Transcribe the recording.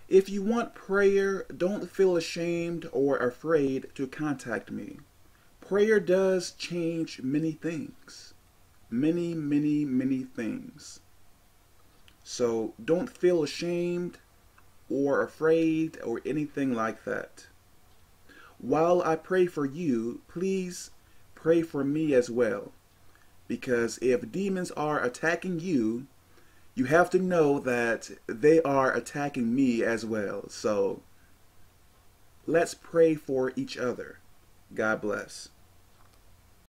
If you want prayer, don't feel ashamed or afraid to contact me. Prayer does change many things. Many, many, many things. So don't feel ashamed or afraid or anything like that. While I pray for you, please pray for me as well. Because if demons are attacking you, you have to know that they are attacking me as well. So let's pray for each other. God bless.